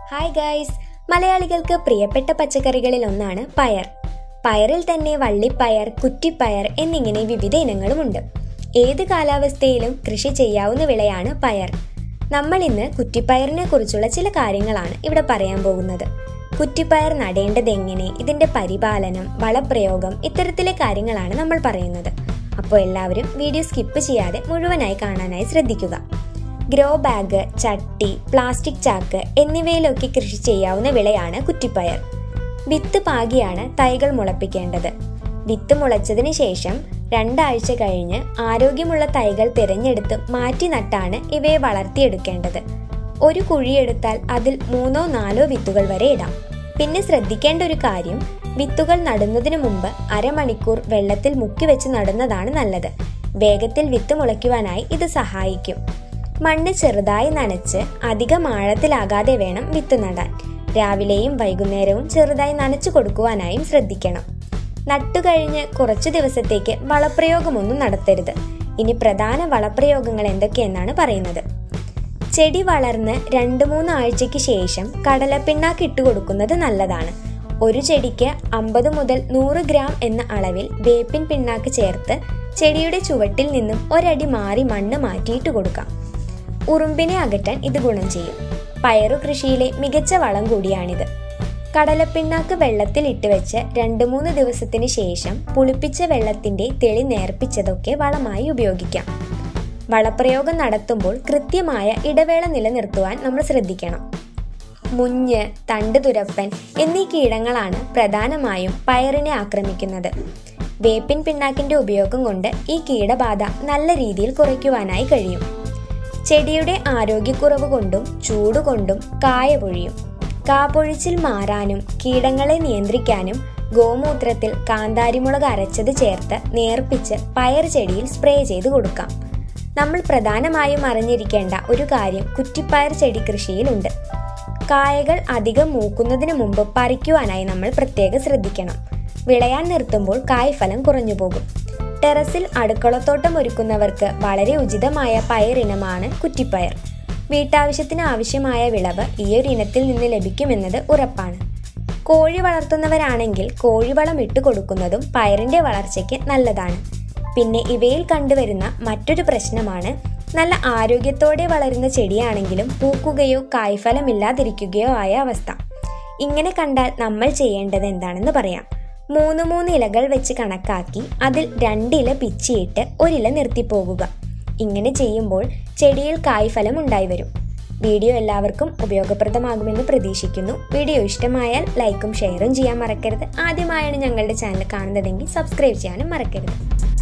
Hi guys, മലയാളികൾക്ക് പ്രിയപ്പെട്ട പച്ചക്കറികളിൽ ഒന്നാണ് പയർ. പയറിൽ തന്നെ വള്ളിപ്പയർ, കുറ്റിപ്പയർ എന്നിങ്ങനെ വിവിധ ഇനങ്ങളുമുണ്ട്. ഏത് കാലാവസ്ഥയിലും കൃഷി ചെയ്യാവുന്ന വിളയാണ് പയർ. നമ്മൾ ഇന്ന് കുറ്റിപ്പയറിനെ കുറിച്ചുള്ള ചില കാര്യങ്ങളാണ് ഇവിടെ പറയാൻ പോകുന്നത്. കുറ്റിപ്പയർ നടേണ്ടത് എങ്ങനെ, ഇതിന്റെ പരിപാലനം, വളപ്രയോഗം, ഇത്തരത്തിലെ കാര്യങ്ങളാണ് നമ്മൾ പറയുന്നത്. അപ്പോൾ എല്ലാവരും വീഡിയോ സ്കിപ്പ് ചെയ്യാതെ മുഴുവനായി കാണാനായി ശ്രദ്ധിക്കുക. ഗ്രോ ബാഗ്, ചട്ടി, പ്ലാസ്റ്റിക് ചാക്ക് എന്നിവയിലൊക്കെ കൃഷി ചെയ്യാവുന്ന വിളയാണ് കുറ്റിപ്പയർ. വിത്ത് പാകിയാണ് തൈകൾ മുളപ്പിക്കേണ്ടത്. വിത്ത് മുളച്ചതിന് ശേഷം 2 ആഴ്ച കഴിഞ്ഞ് ആരോഗ്യമുള്ള തൈകൾ തിരഞ്ഞെടുത്ത് മാറ്റി നട്ടാണ് ഇവയെ വളർത്തിയെടുക്കേണ്ടത്. ഒരു കുഴിയെടുത്താൽ അതിൽ 3-4 വിത്തുകൾ വരെ ഇടാം. പിന്നെ ശ്രദ്ധിക്കേണ്ട ഒരു കാര്യം, വിത്തുകൾ നടുന്നതിന് മുമ്പ് അരമണിക്കൂർ വെള്ളത്തിൽ മുക്കി വെച്ച് നടുന്നതാണ് നല്ലത്. വേഗത്തിൽ വിത്ത് മുളയ്ക്കുവാനായി ഇത് സഹായിക്കും. മണ്ണ് ചെറുതായി നനച്ച് അധികം ആഴത്തിലാകാതെ വേണം വിത്ത് നടാൻ. രാവിലെയും വൈകുന്നേരവും ചെറുതായി നനച്ചു കൊടുക്കുവാനായും ശ്രദ്ധിക്കണം. നട്ടുകഴിഞ്ഞ് കുറച്ചു ദിവസത്തേക്ക് വളപ്രയോഗമൊന്നും നടത്തരുത്. ഇനി പ്രധാന വളപ്രയോഗങ്ങൾ എന്തൊക്കെയെന്നാണ് പറയുന്നത്. ചെടി വളർന്ന് 2-3 ആഴ്ചയ്ക്ക് ശേഷം കടലപ്പിണ്ണാക്ക് ഇട്ടുകൊടുക്കുന്നത് നല്ലതാണ്. ഒരു ചെടിക്ക് 50 മുതൽ 100 ഗ്രാം എന്ന അളവിൽ വേപ്പിൻ പിണ്ണാക്ക് ചേർത്ത് ചെടിയുടെ ചുവട്ടിൽ നിന്നും 1 അടി മാറി മണ്ണ് മാറ്റിയിട്ട് കൊടുക്കാം. ഉറുമ്പിനെ അകറ്റാൻ ഇത് ഗുണം ചെയ്യും. പയറു കൃഷിയിലെ മികച്ച വളം കൂടിയാണിത്. കടലപ്പിണ്ണാക്ക് വെള്ളത്തിൽ ഇട്ട് വെച്ച് 2-3 ദിവസത്തിന് ശേഷം പുളിപ്പിച്ച വെള്ളത്തിന്റെ തെളി നേർപ്പിച്ചതൊക്കെ വളമായി ഉപയോഗിക്കാം. വളപ്രയോഗം നടത്തുമ്പോൾ കൃത്യമായ ഇടവേള നിലനിർത്തുവാൻ നമ്മൾ ശ്രദ്ധിക്കണം. മുഞ്ഞ്, തണ്ടുതുരപ്പൻ എന്നീ കീടങ്ങളാണ് പ്രധാനമായും പയറിനെ ആക്രമിക്കുന്നത്. വേപ്പിൻ പിണ്ണാക്കിന്റെ ഉപയോഗം കൊണ്ട് ഈ കീടബാധ നല്ല രീതിയിൽ കുറയ്ക്കുവാനായി കഴിയും. ചെടിയുടെ ആരോഗ്യക്കുറവ് കൊണ്ടും ചൂടുകൊണ്ടും കായ പൊഴിയും. കാപ്പൊഴിച്ചിൽ മാറാനും കീടങ്ങളെ നിയന്ത്രിക്കാനും ഗോമൂത്രത്തിൽ കാന്താരിമുളക് അരച്ചത് ചേർത്ത് നേർപ്പിച്ച് പയർ ചെടിയിൽ സ്പ്രേ ചെയ്ത് കൊടുക്കാം. നമ്മൾ പ്രധാനമായും അറിഞ്ഞിരിക്കേണ്ട ഒരു കാര്യം കുറ്റിപ്പയർ ചെടി കൃഷിയിലുണ്ട്. കായകൾ അധികം മൂക്കുന്നതിന് മുമ്പ് പറിക്കുവാനായി നമ്മൾ പ്രത്യേകം ശ്രദ്ധിക്കണം. വിളയാൻ നിർത്തുമ്പോൾ കായ്ഫലം കുറഞ്ഞു പോകും. ടെറസിൽ അടുക്കളത്തോട്ടം ഒരുക്കുന്നവർക്ക് വളരെ ഉചിതമായ പയറിനമാണ് കുറ്റിപ്പയർ. വീട്ടാവശ്യത്തിന് ആവശ്യമായ വിളവ് ഈ ഒരു ഇനത്തിൽ നിന്ന് ലഭിക്കുമെന്നത് ഉറപ്പാണ്. കോഴി വളർത്തുന്നവരാണെങ്കിൽ കോഴിവളം ഇട്ട് കൊടുക്കുന്നതും പയറിന്റെ വളർച്ചയ്ക്ക് നല്ലതാണ്. പിന്നെ ഇവയിൽ കണ്ടുവരുന്ന മറ്റൊരു പ്രശ്നമാണ്, നല്ല ആരോഗ്യത്തോടെ വളരുന്ന ചെടിയാണെങ്കിലും പൂക്കുകയോ കായ്ഫലമില്ലാതിരിക്കുകയോ ആയ അവസ്ഥ. ഇങ്ങനെ കണ്ടാൽ നമ്മൾ ചെയ്യേണ്ടത് എന്താണെന്ന് പറയാം. 3 ഇലകൾ വെച്ച് കണക്കാക്കി അതിൽ 2 ഇല പിച്ചിയിട്ട് 1 ഇല നിർത്തിപ്പോകുക. ഇങ്ങനെ ചെയ്യുമ്പോൾ ചെടിയിൽ കായ്ഫലം ഉണ്ടായി വരും. വീഡിയോ എല്ലാവർക്കും ഉപയോഗപ്രദമാകുമെന്ന് പ്രതീക്ഷിക്കുന്നു. വീഡിയോ ഇഷ്ടമായാൽ ലൈക്കും ഷെയറും ചെയ്യാൻ മറക്കരുത്. ആദ്യമായാണ് ഞങ്ങളുടെ ചാനൽ കാണുന്നതെങ്കിൽ സബ്സ്ക്രൈബ് ചെയ്യാനും മറക്കരുത്.